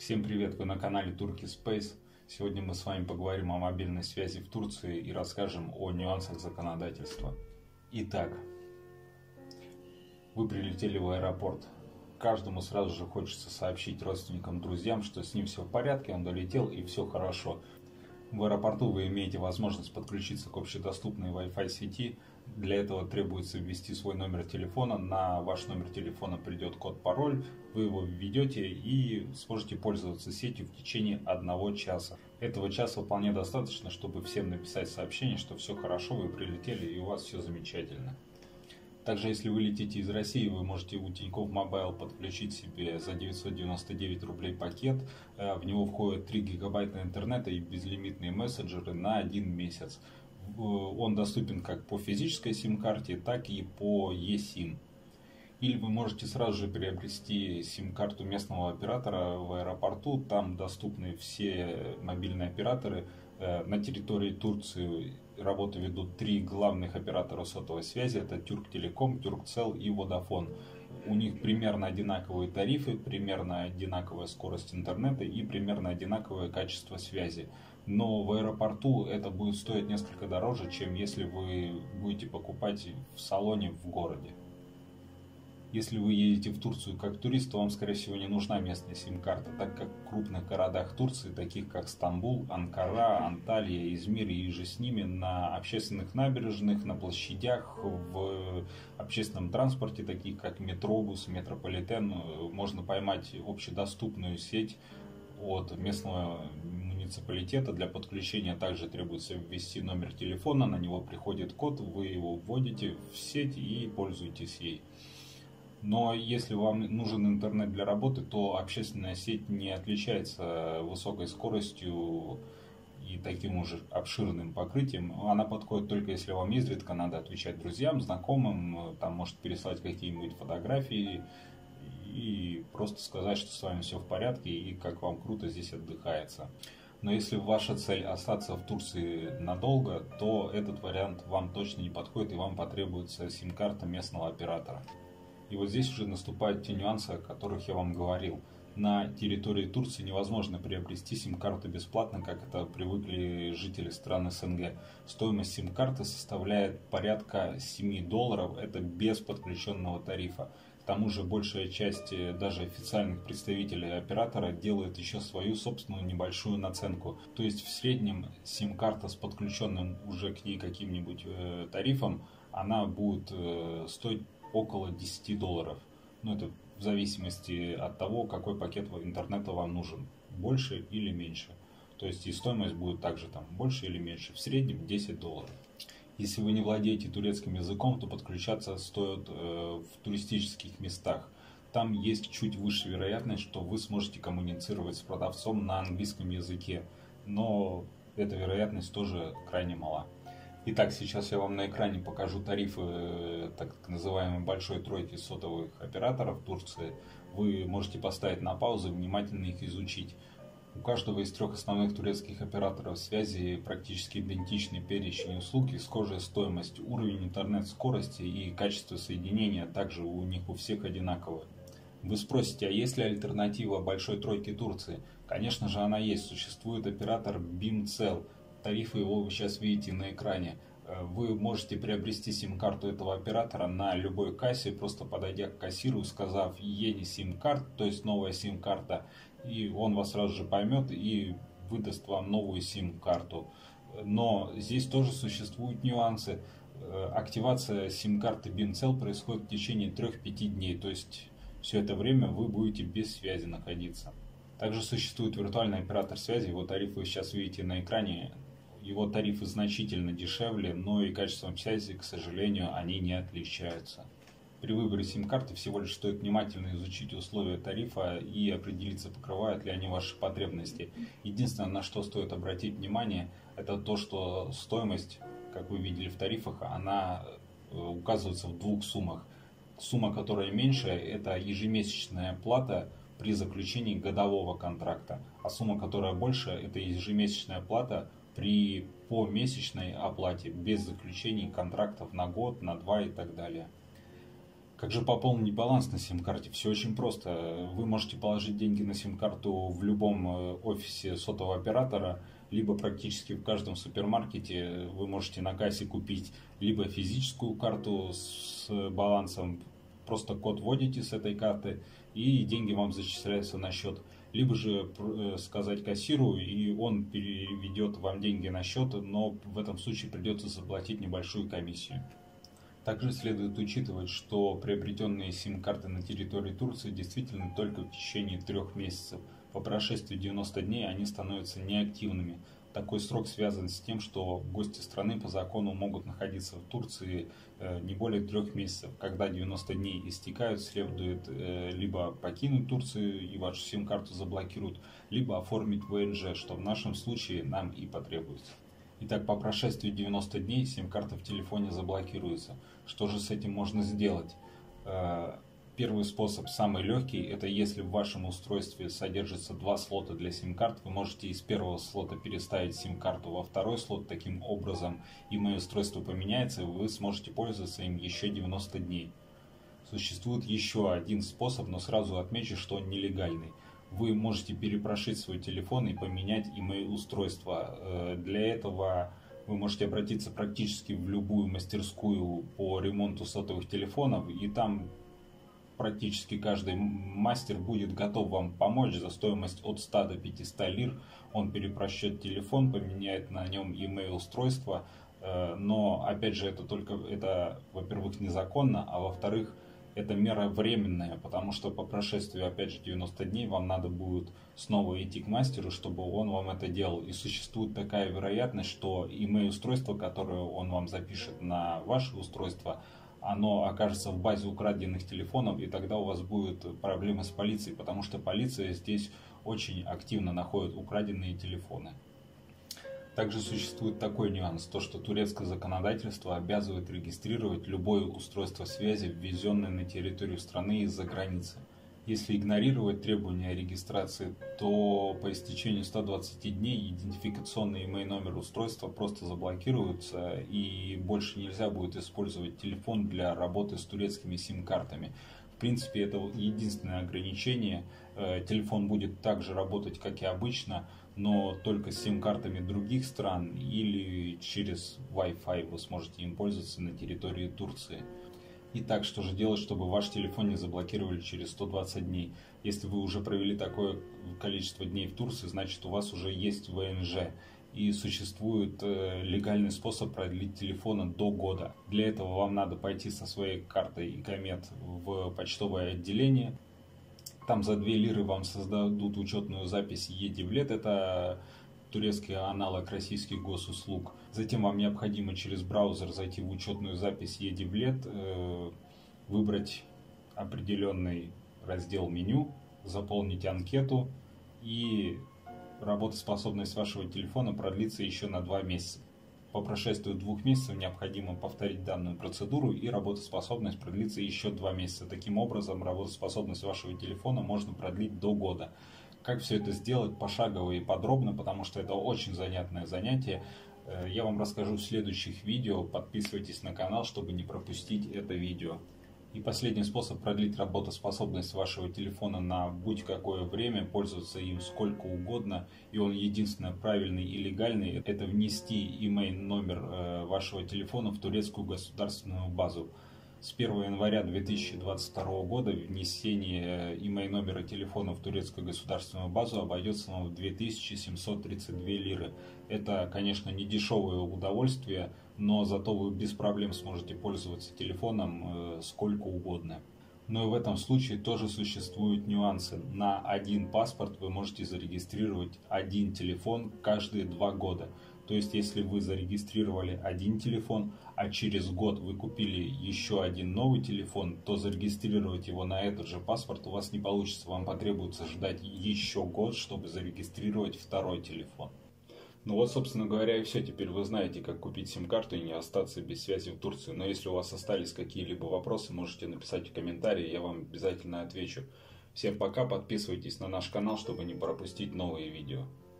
Всем привет! Вы на канале Turkey Space. Сегодня мы с вами поговорим о мобильной связи в Турции и расскажем о нюансах законодательства. Итак, вы прилетели в аэропорт. Каждому сразу же хочется сообщить родственникам, друзьям, что с ним все в порядке, он долетел и все хорошо. В аэропорту вы имеете возможность подключиться к общедоступной Wi-Fi сети. Для этого требуется ввести свой номер телефона. На ваш номер телефона придет код-пароль. Вы его введете и сможете пользоваться сетью в течение 1 часа. Этого часа вполне достаточно, чтобы всем написать сообщение, что все хорошо, вы прилетели и у вас все замечательно. Также, если вы летите из России, вы можете у Тинькофф Мобайл подключить себе за 999 рублей пакет. В него входит 3 гигабайта интернета и безлимитные мессенджеры на 1 месяц. Он доступен как по физической сим-карте, так и по eSIM. Или вы можете сразу же приобрести сим-карту местного оператора в аэропорту. Там доступны все мобильные операторы. На территории Турции работу ведут 3 главных оператора сотовой связи. Это Тюрктелеком, Тюркцел и Водафон. У них примерно одинаковые тарифы, примерно одинаковая скорость интернета и примерно одинаковое качество связи. Но в аэропорту это будет стоить несколько дороже, чем если вы будете покупать в салоне в городе. Если вы едете в Турцию как турист, то вам, скорее всего, не нужна местная сим-карта, так как в крупных городах Турции, таких как Стамбул, Анкара, Анталия, Измир и же с ними, на общественных набережных, на площадях, в общественном транспорте, таких как метробус, метрополитен, можно поймать общедоступную сеть от местного муниципалитета. Для подключения также требуется ввести номер телефона, на него приходит код, вы его вводите в сеть и пользуетесь ей. Но если вам нужен интернет для работы, то общественная сеть не отличается высокой скоростью и таким уже обширным покрытием. Она подходит только если вам изредка надо отвечать друзьям, знакомым, там может переслать какие-нибудь фотографии и просто сказать, что с вами все в порядке и как вам круто здесь отдыхается. Но если ваша цель остаться в Турции надолго, то этот вариант вам точно не подходит и вам потребуется сим-карта местного оператора. И вот здесь уже наступают те нюансы, о которых я вам говорил. На территории Турции невозможно приобрести сим-карту бесплатно, как это привыкли жители стран СНГ. Стоимость сим-карты составляет порядка $7, это без подключенного тарифа. К тому же большая часть даже официальных представителей оператора делает еще свою собственную небольшую наценку. То есть в среднем сим-карта с подключенным уже к ней каким-нибудь тарифом, она будет стоить около $10. Ну, это в зависимости от того, какой пакет интернета вам нужен, больше или меньше. То есть и стоимость будет также там больше или меньше, в среднем $10. Если вы не владеете турецким языком, то подключаться стоит в туристических местах. Там есть чуть выше вероятность, что вы сможете коммуницировать с продавцом на английском языке, но эта вероятность тоже крайне мала. Итак, сейчас я вам на экране покажу тарифы так называемой большой тройки сотовых операторов Турции. Вы можете поставить на паузу и внимательно их изучить. У каждого из 3 основных турецких операторов связи практически идентичный перечень услуг и схожая стоимость, уровень интернет-скорости и качество соединения также у них у всех одинаковые. Вы спросите, а есть ли альтернатива большой тройке Турции? Конечно же она есть, существует оператор BIMCell. Тарифы его вы сейчас видите на экране. Вы можете приобрести сим-карту этого оператора на любой кассе, просто подойдя к кассиру, сказав «Ени сим-карт», то есть новая сим-карта, и он вас сразу же поймет и выдаст вам новую сим-карту. Но здесь тоже существуют нюансы. Активация сим-карты BIMCell происходит в течение 3-5 дней, то есть все это время вы будете без связи находиться. Также существует виртуальный оператор связи, его тарифы вы сейчас видите на экране. Его тарифы значительно дешевле, но и качеством связи, к сожалению, они не отличаются. При выборе сим-карты всего лишь стоит внимательно изучить условия тарифа и определиться, покрывают ли они ваши потребности. Единственное, на что стоит обратить внимание, это то, что стоимость, как вы видели в тарифах, она указывается в 2 суммах. Сумма, которая меньше, это ежемесячная плата при заключении годового контракта, а сумма, которая больше, это ежемесячная плата при помесячной оплате без заключений контрактов на год, на 2 и так далее. Как же пополнить баланс на сим-карте? Все очень просто. Вы можете положить деньги на сим-карту в любом офисе сотового оператора, либо практически в каждом супермаркете вы можете на кассе купить либо физическую карту с балансом, просто код вводите с этой карты и деньги вам зачисляются на счет. Либо же сказать кассиру, и он переведет вам деньги на счет, но в этом случае придется заплатить небольшую комиссию. Также следует учитывать, что приобретенные сим-карты на территории Турции действительно только в течение 3 месяцев. По прошествии 90 дней они становятся неактивными. Такой срок связан с тем, что гости страны по закону могут находиться в Турции не более 3 месяцев. Когда 90 дней истекают, следует либо покинуть Турцию и вашу сим-карту заблокируют, либо оформить ВНЖ, что в нашем случае нам и потребуется. Итак, по прошествии 90 дней сим-карта в телефоне заблокируется. Что же с этим можно сделать? Первый способ, самый легкий, это если в вашем устройстве содержится 2 слота для сим-карт, вы можете из первого слота переставить сим-карту во второй слот. Таким образом, email устройство поменяется, и вы сможете пользоваться им еще 90 дней. Существует еще один способ, но сразу отмечу, что он нелегальный. Вы можете перепрошить свой телефон и поменять email устройство. Для этого вы можете обратиться практически в любую мастерскую по ремонту сотовых телефонов, и там практически каждый мастер будет готов вам помочь за стоимость от 100 до 500 лир. Он перепрощет телефон, поменяет на нем email устройство, но опять же это во-первых, незаконно, а во-вторых, это мера временная, потому что по прошествию, опять же, 90 дней вам надо будет снова идти к мастеру, чтобы он вам это делал. И существует такая вероятность, что email устройство, которое он вам запишет на ваше устройство, оно окажется в базе украденных телефонов, и тогда у вас будет проблемы с полицией, потому что полиция здесь очень активно находит украденные телефоны. Также существует такой нюанс, то что турецкое законодательство обязывает регистрировать любое устройство связи, ввезенное на территорию страны из-за границы. Если игнорировать требования регистрации, то по истечению 120 дней идентификационный email номер устройства просто заблокируется, и больше нельзя будет использовать телефон для работы с турецкими сим-картами. В принципе, это единственное ограничение. Телефон будет также работать, как и обычно, но только с сим-картами других стран или через Wi-Fi вы сможете им пользоваться на территории Турции. Итак, что же делать, чтобы ваш телефон не заблокировали через 120 дней? Если вы уже провели такое количество дней в Турции, значит у вас уже есть ВНЖ. И существует легальный способ продлить телефон до года. Для этого вам надо пойти со своей картой Икомет в почтовое отделение. Там за 2 лиры вам создадут учетную запись Е-Девлет, это турецкий аналог российских госуслуг. Затем вам необходимо через браузер зайти в учетную запись Е-Девлет, выбрать определенный раздел меню, заполнить анкету, и работоспособность вашего телефона продлится еще на 2 месяца. По прошествию 2 месяцев необходимо повторить данную процедуру, и работоспособность продлится еще 2 месяца. Таким образом, работоспособность вашего телефона можно продлить до года. Как все это сделать пошагово и подробно, потому что это очень занятное занятие, я вам расскажу в следующих видео. Подписывайтесь на канал, чтобы не пропустить это видео. И последний способ продлить работоспособность вашего телефона на будь какое время, пользоваться им сколько угодно, и он единственно правильный и легальный, это внести email номер вашего телефона в турецкую государственную базу. С 1 января 2022 года внесение email номера телефона в турецкую государственную базу обойдется вам в 2732 лиры. Это, конечно, не дешевое удовольствие, но зато вы без проблем сможете пользоваться телефоном сколько угодно. Но и в этом случае тоже существуют нюансы. На один паспорт вы можете зарегистрировать один телефон каждые 2 года. То есть, если вы зарегистрировали один телефон, а через год вы купили еще один новый телефон, то зарегистрировать его на этот же паспорт у вас не получится. Вам потребуется ждать еще год, чтобы зарегистрировать второй телефон. Ну вот, собственно говоря, и все. Теперь вы знаете, как купить сим-карту и не остаться без связи в Турции. Но если у вас остались какие-либо вопросы, можете написать в комментарии, я вам обязательно отвечу. Всем пока, подписывайтесь на наш канал, чтобы не пропустить новые видео.